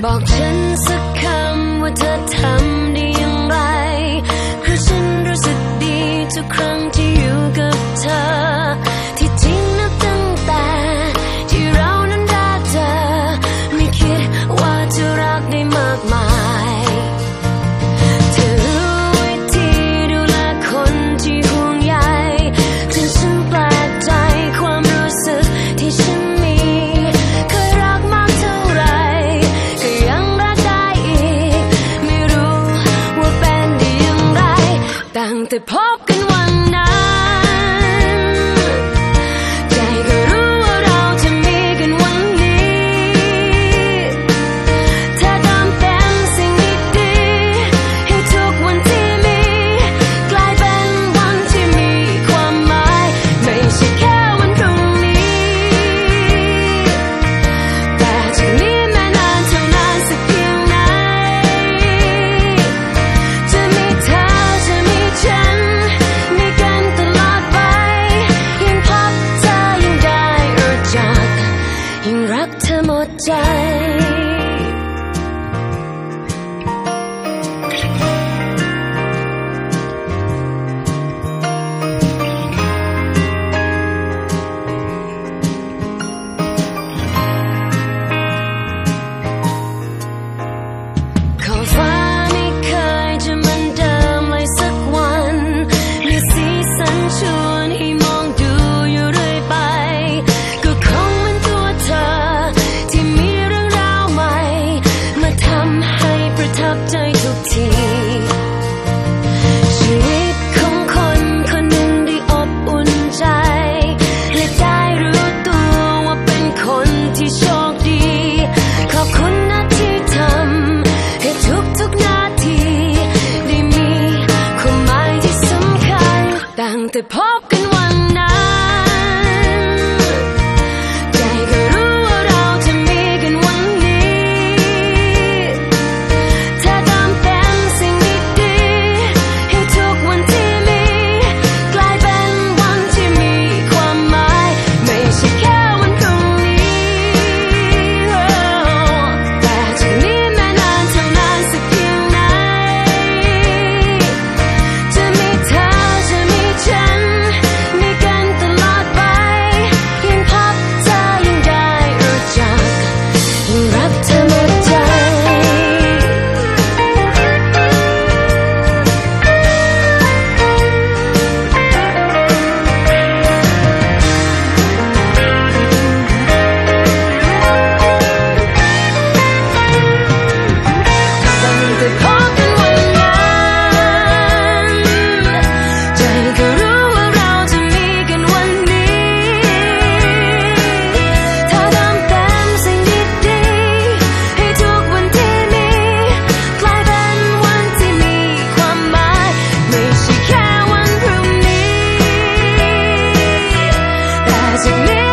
บอกฉันสักคำว่าเธอทำได้อย่างไรเพราะฉันรู้สึกดีทุกครั้งที่อยู่กับเธอที่จริงนับตั้งแต่ที่เรานั้นรักเธอไม่คิดว่าจะรักได้มากมายเธอรู้วิธีดูแลคนที่ห่วงใยจนฉันแปลกใจความรู้สึกที่ฉันมีเคยรักมากเท่าไรก็ยังรักได้อีกไม่รู้ว่าเป็นได้อย่างไรตั้งแต่พบกันวันนั้นใจก็รู้ว่าเราจะมีกันวันนี้เธอทำเป็นสิ่งดีๆให้ทุกวันที่มีกลายเป็นวันที่มีความหมายไม่ใช่แค่วันพรุ่งนี้แต่จากนี้แม้นานเท่านานสักเพียงไหนจะมีเธอจะมีฉันมีกันตลอดไปยิ่งพบเธอยิ่งได้รู้จักยิ่งรักเธอหมดใจขอบฟ้าไม่เคยจะเหมือนเดิมเลยสักวันมีสีสันชวนให้มองดูอยู่เรื่อยไปก็คงเหมือนตัวเธอที่มีเรื่องราวใหม่มาทำให้ประทับใจทุกทีชีวิตของคนคนหนึ่งได้อบอุ่นใจและได้รู้ตัวว่าเป็นคนที่โชคดีขอบคุณนะที่ทำให้ทุกนาทีได้มีความหมายที่สำคัญตั้งแต่พบกันวันนั้นใจก็รู้ว่าเราจะมีกันวันนี้เธอทำเป็นสิ่งดีๆให้ทุกวันที่มีกลายเป็นวันที่มีความหมายไม่ใช่แค่วันพรุ่งนี้แต่จากนี้แม้นานเท่านานสักเพียงไหนจะมีเธอจะมีฉันมีกันตลอดไปยิ่งพบเธอยิ่งได้รู้จักยิ่งรักเธอหมดใจตั้งแต่พบกันวันนั้นใจก็รู้ว่าเราจะมีกันวันนี้เธอทำเป็นสิ่งดีๆให้ทุกวันที่มีกลายเป็นวันที่มีความหมายไม่ใช่แค่วันพรุ่งนี้แต่จากนี้